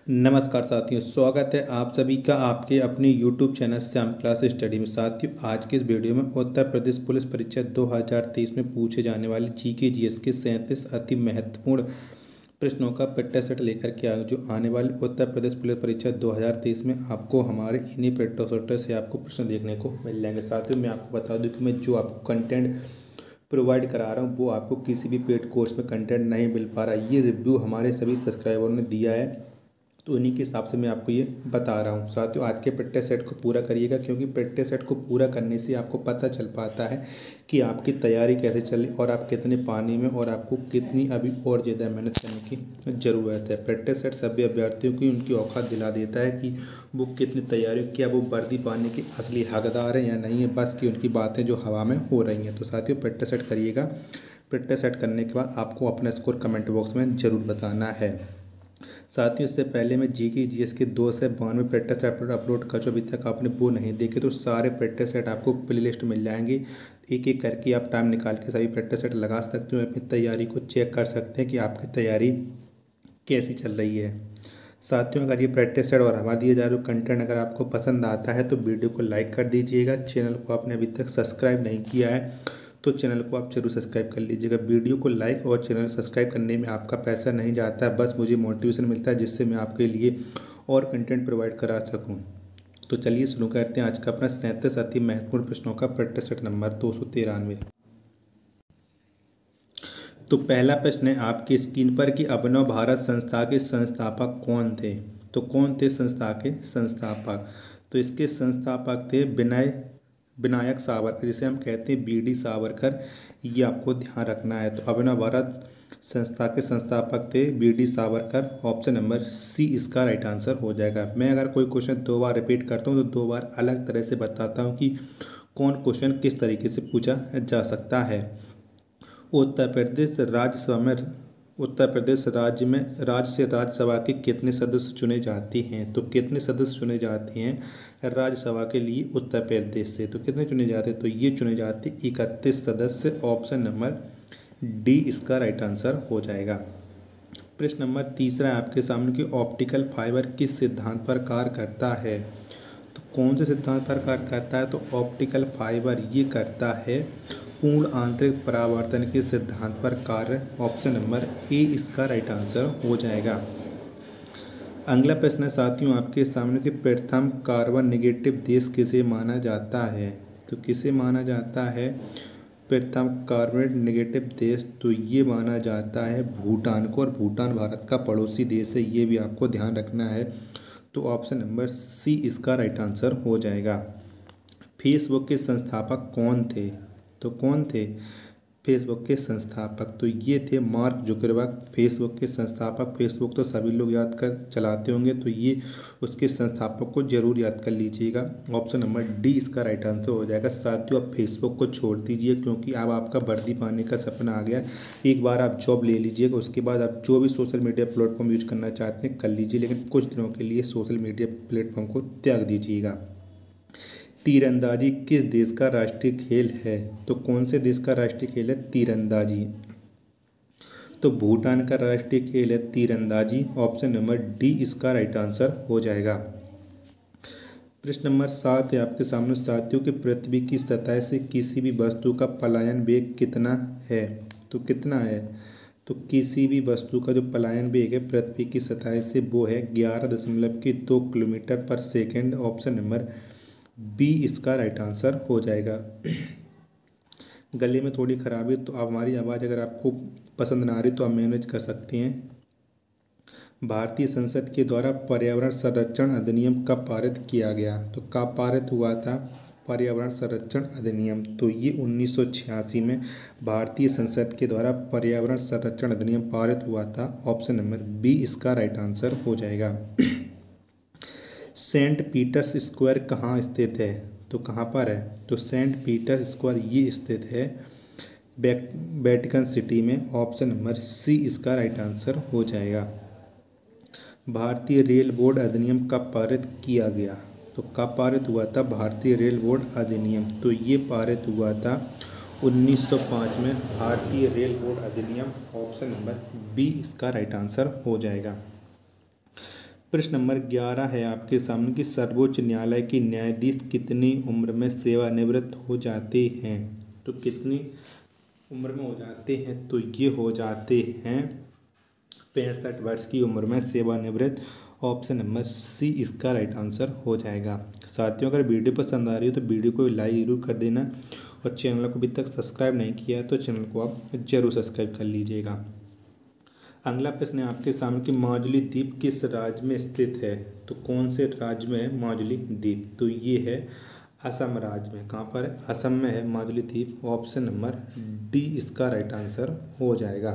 नमस्कार साथियों, स्वागत है आप सभी का आपके अपने YouTube channel Shyam class study में। साथियों, आज के इस वीडियो में उत्तर प्रदेश पुलिस परीक्षा 2023 में पूछे जाने वाले जीके जीएस के 37 अति महत्वपूर्ण प्रश्नों का पेट्टा सेट लेकर के आए, जो आने वाले उत्तर प्रदेश पुलिस परीक्षा 2023 में आपको हमारे इन्हीं पेट्टा सेट से आपको प्रश्न देखने को मिल जाएंगे। साथियों, मैं आपको बता दूं कि मैं जो आपको कंटेंट प्रोवाइड करा रहा हूँ वो आपको किसी भी पेड कोर्स में कंटेंट नहीं मिल पा रहा। ये रिव्यू हमारे सभी सब्सक्राइबरों ने दिया है, तो उन्हीं के हिसाब से मैं आपको ये बता रहा हूँ। साथियों, आज के प्रैक्टिस सेट को पूरा करिएगा, क्योंकि प्रैक्टिस सेट को पूरा करने से आपको पता चल पाता है कि आपकी तैयारी कैसे चली और आप कितने पानी में और आपको कितनी अभी और ज़्यादा मेहनत करने की ज़रूरत है। प्रैक्टिस सेट सभी अभ्यर्थियों की उनकी औकात दिला देता है कि वो कितनी तैयारी, क्या वो वर्दी पाने के असली हकदार हैं या नहीं है, बस कि उनकी बातें जो हवा में हो रही हैं। तो साथियों, प्रैक्टिस सेट करिएगा। प्रैक्टिस सेट करने के बाद आपको अपना स्कोर कमेंट बॉक्स में ज़रूर बताना है। साथियों, इससे पहले मैं जीके जीएस के 2 से 92 प्रैक्टिस सेट अपलोड कर, जो अभी तक आपने वो नहीं देखे तो सारे प्रैक्टिस सेट आपको प्लेलिस्ट मिल जाएंगे। एक एक करके आप टाइम निकाल के सभी प्रैक्टिस सेट लगा सकते हो, अपनी तैयारी को चेक कर सकते हैं कि आपकी तैयारी कैसी चल रही है। साथियों, अगर ये प्रैक्टिस सेट और हमारा दिए जा रहे कंटेंट अगर आपको पसंद आता है तो वीडियो को लाइक कर दीजिएगा। चैनल को आपने अभी तक सब्सक्राइब नहीं किया है तो चैनल को आप जरूर सब्सक्राइब कर लीजिएगा। वीडियो को लाइक और चैनल सब्सक्राइब करने में आपका पैसा नहीं जाता है, बस मुझे मोटिवेशन मिलता है जिससे मैं आपके लिए और कंटेंट प्रोवाइड करा सकूं। तो चलिए शुरू करते हैं आज का अपना 37 अति महत्वपूर्ण प्रश्नों का प्रैक्टिस सेट नंबर 293। तो पहला प्रश्न है आपकी स्क्रीन पर कि अभिनव भारत संस्था के संस्थापक कौन थे। तो कौन थे संस्था के संस्थापक? तो इसके संस्थापक थे विनायक सावरकर, जिसे हम कहते हैं बीडी सावरकर। ये आपको ध्यान रखना है। तो अभिनव भारत संस्था के संस्थापक थे BD Savarkar. Option number C इसका राइट आंसर हो जाएगा। मैं अगर कोई क्वेश्चन 2 बार रिपीट करता हूँ तो 2 बार अलग तरह से बताता हूँ कि कौन क्वेश्चन किस तरीके से पूछा जा सकता है। उत्तर प्रदेश राज्य से राज्यसभा के कितने सदस्य चुने जाते हैं? तो कितने सदस्य चुने जाते हैं राज्यसभा के लिए उत्तर प्रदेश से? तो कितने चुने जाते हैं? तो ये चुने जाते 31 सदस्य। ऑप्शन नंबर डी इसका राइट आंसर हो जाएगा। प्रश्न नंबर तीसरा है आपके सामने कि ऑप्टिकल फाइबर किस सिद्धांत पर कार्य करता है? तो कौन से सिद्धांत पर कार्य करता है? तो ऑप्टिकल फाइबर ये करता है पूर्ण आंतरिक परावर्तन के सिद्धांत पर कार्य। ऑप्शन नंबर ए इसका राइट आंसर हो जाएगा। अगला प्रश्न है साथियों आपके सामने कि प्रथम कार्बन नेगेटिव देश किसे माना जाता है? तो किसे माना जाता है प्रथम कार्बन नेगेटिव देश? तो ये माना जाता है भूटान को, और भूटान भारत का पड़ोसी देश है, ये भी आपको ध्यान रखना है। तो ऑप्शन नंबर सी इसका राइट आंसर हो जाएगा। फेसबुक के संस्थापक कौन थे? तो कौन थे फेसबुक के संस्थापक? तो ये थे मार्क जुकरबर्ग, फेसबुक के संस्थापक। फेसबुक तो सभी लोग याद कर चलाते होंगे, तो ये उसके संस्थापक को जरूर याद कर लीजिएगा। ऑप्शन नंबर डी इसका राइट आंसर हो जाएगा। साथियों, आप फेसबुक को छोड़ दीजिए, क्योंकि अब आपका वर्दी पाने का सपना आ गया। एक बार आप जॉब ले लीजिएगा, उसके बाद आप जो भी सोशल मीडिया प्लेटफॉर्म यूज करना चाहते हैं कर लीजिए, लेकिन कुछ दिनों के लिए सोशल मीडिया प्लेटफॉर्म को त्याग दीजिएगा। तीरंदाजी किस देश का राष्ट्रीय खेल है? तो कौन से देश का राष्ट्रीय खेल है तीरंदाजी? तो भूटान का राष्ट्रीय खेल है तीरंदाजी। ऑप्शन नंबर डी इसका राइट आंसर हो जाएगा। प्रश्न नंबर 7 है आपके सामने साथियों कि पृथ्वी की सतह से किसी भी वस्तु का पलायन वेग कितना है? तो कितना है? तो किसी भी वस्तु का जो पलायन वेग है पृथ्वी की सतह से वो है 11.2 किलोमीटर पर सेकेंड। ऑप्शन नंबर बी इसका राइट आंसर हो जाएगा। गले में थोड़ी खराबी, तो अब हमारी आवाज़ अगर आपको पसंद ना आ रही तो आप मैनेज कर सकते हैं। भारतीय संसद के द्वारा पर्यावरण संरक्षण अधिनियम कब पारित किया गया? तो कब पारित हुआ था पर्यावरण संरक्षण अधिनियम? तो ये 1986 में भारतीय संसद के द्वारा पर्यावरण संरक्षण अधिनियम पारित हुआ था। ऑप्शन नंबर बी इसका राइट आंसर हो जाएगा। सेंट पीटर्स स्क्वायर कहाँ स्थित है? तो कहाँ पर है? तो सेंट पीटर्स स्क्वायर ये स्थित है वेटिकन सिटी में। ऑप्शन नंबर सी इसका राइट आंसर हो जाएगा। भारतीय रेल बोर्ड अधिनियम कब पारित किया गया? तो कब पारित हुआ था भारतीय रेल बोर्ड अधिनियम? तो ये पारित हुआ था 1905 में भारतीय रेल बोर्ड अधिनियम। ऑप्शन नंबर बी इसका राइट आंसर हो जाएगा। प्रश्न नंबर 11 है आपके सामने कि सर्वोच्च न्यायालय के न्यायाधीश कितनी उम्र में सेवानिवृत्त हो जाते हैं। तो कितनी उम्र में हो जाते हैं, तो ये हो जाते हैं 65 वर्ष की उम्र में सेवानिवृत्त। ऑप्शन नंबर सी इसका राइट आंसर हो जाएगा। साथियों, अगर वीडियो पसंद आ रही हो तो वीडियो को लाइक जरूर कर देना और चैनल को अभी तक सब्सक्राइब नहीं किया है तो चैनल को आप जरूर सब्सक्राइब कर लीजिएगा। अगला प्रश्न है आपके सामने कि माजुली द्वीप किस राज्य में स्थित है। तो कौन से राज्य में है माजुली द्वीप, तो ये है असम राज्य में। कहाँ पर है, असम में है माजुली द्वीप। ऑप्शन नंबर डी इसका राइट आंसर हो जाएगा।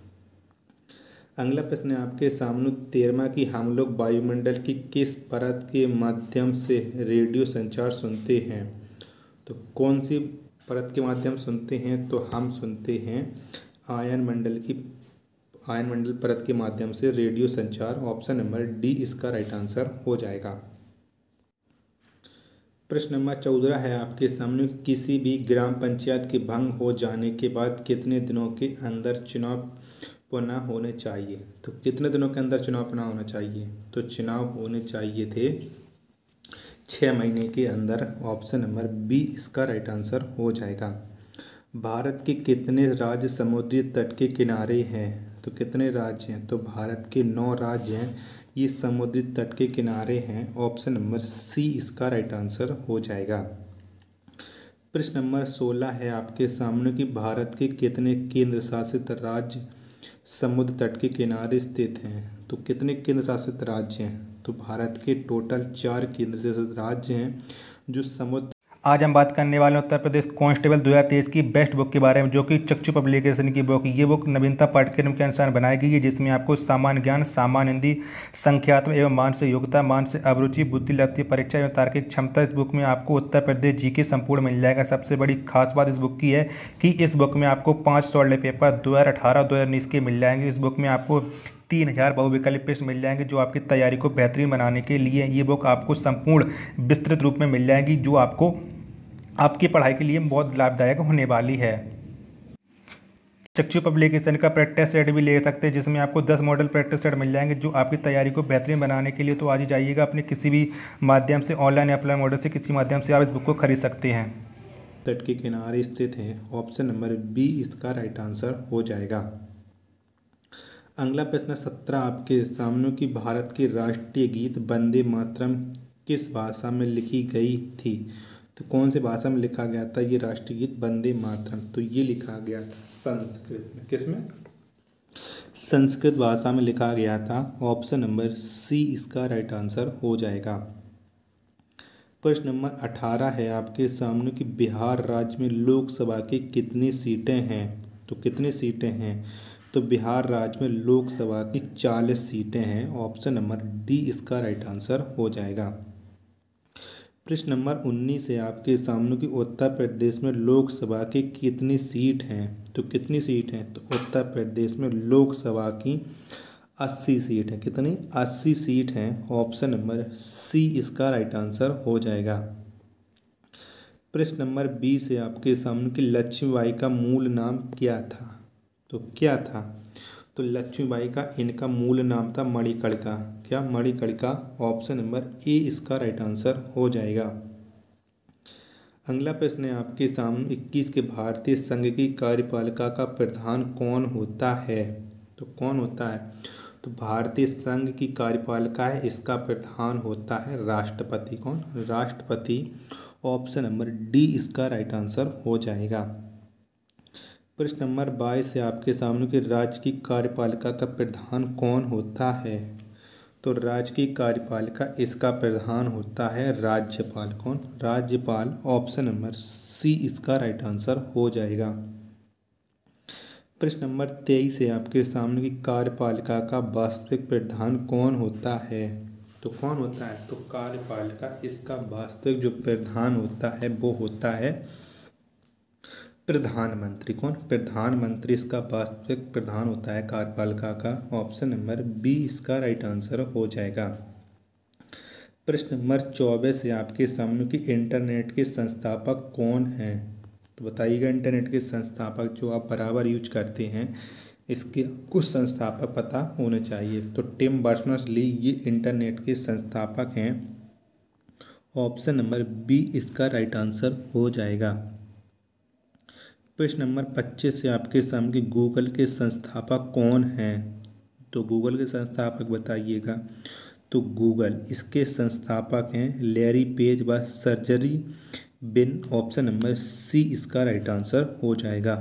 अगला प्रश्न है आपके सामने 13वां कि हम लोग वायुमंडल की किस परत के माध्यम से रेडियो संचार सुनते हैं। तो कौन सी परत के माध्यम सुनते हैं, तो हम सुनते हैं आयन मंडल परत के माध्यम से रेडियो संचार। ऑप्शन नंबर डी इसका राइट आंसर हो जाएगा। प्रश्न नंबर 14 है आपके सामने किसी भी ग्राम पंचायत के भंग हो जाने के बाद कितने दिनों के अंदर चुनाव पुनः होने चाहिए। तो कितने दिनों के अंदर चुनाव पुनः होना चाहिए, तो चुनाव होने चाहिए थे 6 महीने के अंदर। ऑप्शन नंबर बी इसका राइट आंसर हो जाएगा। भारत के कितने राज्य समुद्री तट के किनारे हैं। तो कितने राज्य हैं, तो भारत के 9 राज्य हैं, ये समुद्री तट के किनारे हैं। ऑप्शन नंबर सी इसका राइट आंसर हो जाएगा। प्रश्न नंबर 16 है आपके सामने कि भारत के कितने केंद्र शासित राज्य समुद्र तट के किनारे स्थित हैं। तो कितने केंद्र शासित राज्य हैं, तो भारत के टोटल 4 केंद्र शासित राज्य हैं जो समुद्र। आज हम बात करने वाले हैं उत्तर प्रदेश कांस्टेबल 2023 की बेस्ट बुक के बारे में, जो कि चक्षु पब्लिकेशन की बुक। ये बुक नवीनता पाठ्यक्रम के अनुसार बनाई गई है, जिसमें आपको सामान्य ज्ञान, सामान्य हिंदी, संख्यात्मक एवं मानसिक योग्यता, मानसिक अभिरुचि, बुद्धि लब्धि परीक्षा एवं तार्किक क्षमता। इस बुक में आपको उत्तर प्रदेश जीके संपूर्ण मिल जाएगा। सबसे बड़ी खास बात इस बुक की है कि इस बुक में आपको 5 सॉल्ड पेपर 2018-2019 के मिल जाएंगे। इस बुक में आपको 3000 बहुविकल्पीय प्रश्न मिल जाएंगे, जो आपकी तैयारी को बेहतरीन बनाने के लिए ये बुक आपको संपूर्ण विस्तृत रूप में मिल जाएगी, जो आपको आपकी पढ़ाई के लिए बहुत लाभदायक होने वाली है। चक्षु पब्लिकेशन का प्रैक्टिस सेट भी ले सकते हैं, जिसमें आपको 10 मॉडल प्रैक्टिस सेट मिल जाएंगे, जो आपकी तैयारी को बेहतरीन बनाने के लिए। तो आज ही जाइएगा, अपने किसी भी माध्यम से, ऑनलाइन या ऑफलाइन मॉडल से, किसी माध्यम से आप इस बुक को खरीद सकते हैं। तट के किनारे स्थित है। ऑप्शन नंबर बी इसका राइट आंसर हो जाएगा। अगला प्रश्न 17 आपके सामने कि भारत के राष्ट्रीय गीत वंदे मातरम किस भाषा में लिखी गई थी। तो कौन सी भाषा में लिखा गया था ये राष्ट्रीय गीत वंदे मातरम, तो ये लिखा गया था संस्कृत में। किसमें, संस्कृत भाषा में लिखा गया था। ऑप्शन नंबर सी इसका राइट आंसर हो जाएगा। प्रश्न नंबर 18 है आपके सामने कि बिहार राज्य में लोकसभा की कितनी सीटें हैं। तो कितनी सीटें हैं, तो बिहार राज्य में लोकसभा की 40 सीटें हैं। ऑप्शन नंबर डी इसका राइट आंसर हो जाएगा। प्रश्न नंबर 19 है आपके सामने कि उत्तर प्रदेश में लोकसभा की कितनी सीट हैं। तो कितनी सीट हैं, तो उत्तर प्रदेश में लोकसभा की 80 सीट है। कितनी, 80 सीट हैं। ऑप्शन नंबर सी इसका राइट आंसर हो जाएगा। प्रश्न नंबर 20 है आपके सामने कि लक्ष्मीबाई का मूल नाम क्या था। तो क्या था, तो लक्ष्मीबाई का इनका मूल नाम था मणिकर्णिका। क्या, मणिकर्णिका। ऑप्शन नंबर ए इसका राइट आंसर हो जाएगा। अगला प्रश्न है आपके सामने 21 के भारतीय संघ की कार्यपालिका का प्रधान कौन होता है। तो कौन होता है, तो भारतीय संघ की कार्यपालिका है, इसका प्रधान होता है राष्ट्रपति। कौन, राष्ट्रपति। ऑप्शन नंबर डी इसका राइट आंसर हो जाएगा। प्रश्न नंबर 22 है आपके सामने कि राज्य की कार्यपालिका का प्रधान कौन होता है। तो राज्य की कार्यपालिका इसका प्रधान होता है राज्यपाल। कौन, राज्यपाल। ऑप्शन नंबर सी इसका राइट आंसर हो जाएगा। प्रश्न नंबर 23 है आपके सामने कि कार्यपालिका का वास्तविक प्रधान कौन होता है। तो कौन होता है, तो कार्यपालिका इसका वास्तविक जो प्रधान होता है वो होता है प्रधानमंत्री। कौन, प्रधानमंत्री इसका वास्तविक प्रधान होता है कार्यपालिका का। ऑप्शन नंबर बी इसका राइट आंसर हो जाएगा। प्रश्न नंबर 24 है आपके सामने कि इंटरनेट के संस्थापक कौन हैं। तो बताइएगा, इंटरनेट के संस्थापक जो आप बराबर यूज करते हैं, इसके कुछ संस्थापक पता होने चाहिए। तो टिम बर्नर्स-ली ये इंटरनेट के संस्थापक हैं। ऑप्शन नंबर बी इसका राइट आंसर हो जाएगा। प्रश्न नंबर 25 से आपके सामने गूगल के संस्थापक कौन हैं? तो गूगल के संस्थापक बताइएगा। तो गूगल इसके संस्थापक हैं लैरी पेज व Sergey Brin. Option number C इसका राइट आंसर हो जाएगा।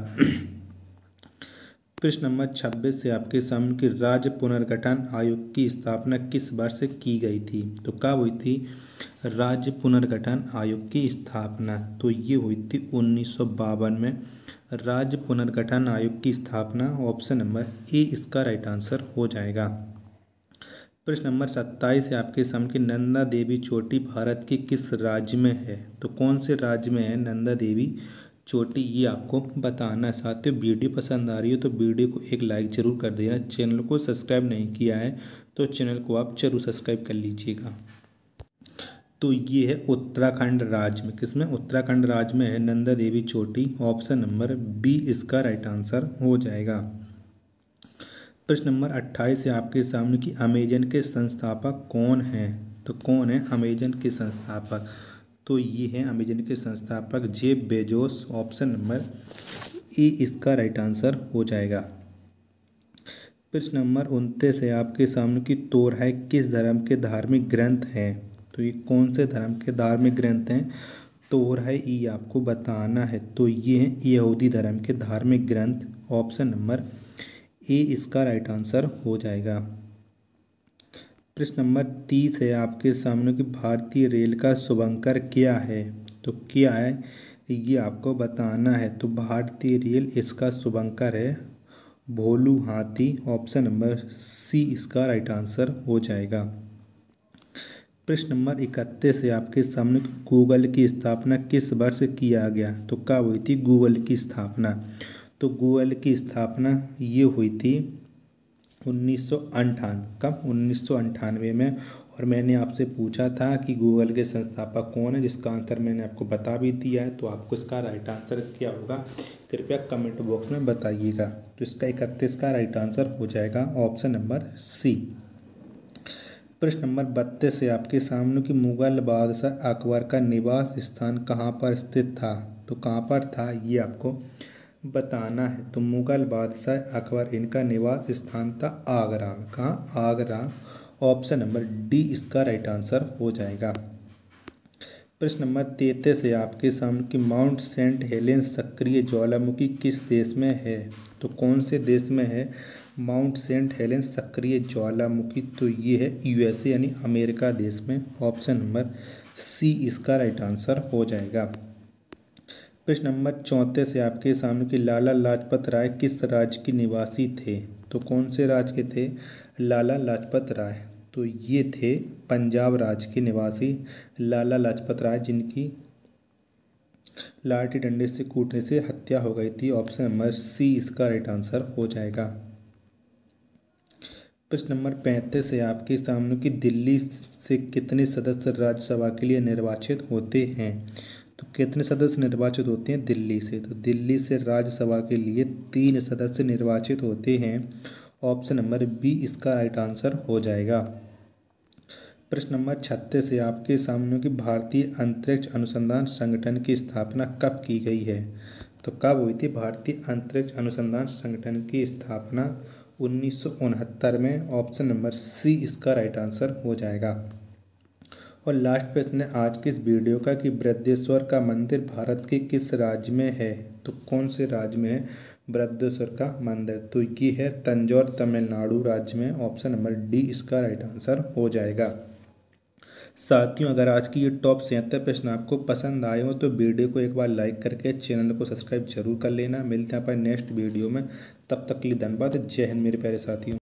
प्रश्न नंबर 26 से आपके सामने कि राज्य पुनर्गठन आयोग की स्थापना किस वर्ष की गई थी? तो कब हुई थी राज्य पुनर्गठन आयोग की स्थापना? तो ये हुई थी 1952 में राज्य पुनर्गठन आयोग की स्थापना। ऑप्शन नंबर ए इसका राइट आंसर हो जाएगा। प्रश्न नंबर 27 से आपके सामने कि नंदा देवी चोटी भारत के किस राज्य में है? तो कौन से राज्य में है नंदा देवी चोटी, ये आपको बताना है। साथियों वीडियो पसंद आ रही हो तो वीडियो को एक लाइक जरूर कर देना। चैनल को सब्सक्राइब नहीं किया है तो चैनल को आप जरूर सब्सक्राइब कर लीजिएगा। तो ये है उत्तराखंड राज्य में, किसमें? उत्तराखंड राज्य में है नंदा देवी चोटी। ऑप्शन नंबर बी इसका राइट आंसर हो जाएगा। प्रश्न नंबर 28 से आपके सामने कि अमेजन के संस्थापक कौन हैं? तो कौन है अमेजन के संस्थापक? तो ये हैं अमेजन के संस्थापक Jeff Bezos. Option number A इसका राइट आंसर हो जाएगा। प्रश्न नंबर 29 है आपके सामने कि तोरहा किस धर्म के धार्मिक ग्रंथ हैं? तो ये कौन से धर्म के धार्मिक ग्रंथ हैं? तोरहा ये आपको बताना है। तो ये हैं यहूदी धर्म के धार्मिक ग्रंथ। ऑप्शन नंबर ए इसका राइट आंसर हो जाएगा। प्रश्न नंबर 30 है आपके सामने कि भारतीय रेल का शुभंकर क्या है? तो क्या है ये आपको बताना है। तो भारतीय रेल इसका शुभंकर है भोलू हाथी। ऑप्शन नंबर सी इसका राइट आंसर हो जाएगा। प्रश्न नंबर 31 है आपके सामने गूगल की स्थापना किस वर्ष किया गया? तो कब हुई थी गूगल की स्थापना? तो गूगल की स्थापना ये हुई थी 1998। कब? 1998 में। और मैंने आपसे पूछा था कि गूगल के संस्थापक कौन है, जिसका आंसर मैंने आपको बता भी दिया है। तो आपको इसका राइट आंसर क्या होगा कृपया कमेंट बॉक्स में बताइएगा। तो इसका 31 का राइट आंसर हो जाएगा ऑप्शन नंबर सी। प्रश्न नंबर 32 है आपके सामने कि मुगल बादशाह अकबर का निवास स्थान कहाँ पर स्थित था? तो कहाँ पर था ये आपको बताना है। तो मुगल बादशाह अकबर इनका निवास स्थान था आगरा में। कहाँ? आगरा। ऑप्शन नंबर डी इसका राइट आंसर हो जाएगा। प्रश्न नंबर 33 है आपके सामने कि माउंट सेंट हेलेंस सक्रिय ज्वालामुखी किस देश में है? तो कौन से देश में है माउंट सेंट हेलेंस सक्रिय ज्वालामुखी? तो ये है यूएसए यानी अमेरिका देश में। ऑप्शन नंबर सी इसका राइट आंसर हो जाएगा। प्रश्न नंबर 34 है आपके सामने कि लाला लाजपत राय किस राज्य के निवासी थे? तो कौन से राज्य के थे लाला लाजपत राय? तो ये थे पंजाब राज्य के निवासी लाला लाजपत राय, जिनकी लाठी डंडे से कूटने से हत्या हो गई थी। ऑप्शन नंबर सी इसका राइट आंसर हो जाएगा। प्रश्न नंबर 35 है आपके सामने कि दिल्ली से कितने सदस्य राज्यसभा के लिए निर्वाचित होते हैं? तो कितने सदस्य निर्वाचित होते हैं दिल्ली से? तो दिल्ली से राज्यसभा के लिए 3 सदस्य निर्वाचित होते हैं। ऑप्शन नंबर बी इसका राइट आंसर हो जाएगा। प्रश्न नंबर 36 है आपके सामने कि भारतीय अंतरिक्ष अनुसंधान संगठन की स्थापना कब की गई है? तो कब हुई थी भारतीय अंतरिक्ष अनुसंधान संगठन की स्थापना? 1969 में। ऑप्शन नंबर सी इसका राइट आंसर हो जाएगा। और लास्ट प्रश्न है आज के इस वीडियो का कि बृहदेश्वर का मंदिर भारत के किस राज्य में है? तो कौन से राज्य में है बृहदेश्वर का मंदिर? तो ये है तंजौर तमिलनाडु राज्य में। ऑप्शन नंबर डी इसका राइट आंसर हो जाएगा। साथियों अगर आज की ये टॉप 77 प्रश्न आपको पसंद आए हो तो वीडियो को एक बार लाइक करके चैनल को सब्सक्राइब जरूर कर लेना। मिलते हैं अपन नेक्स्ट वीडियो में, तब तक के लिए धन्यवाद। जय हिंद मेरे प्यारे साथियों।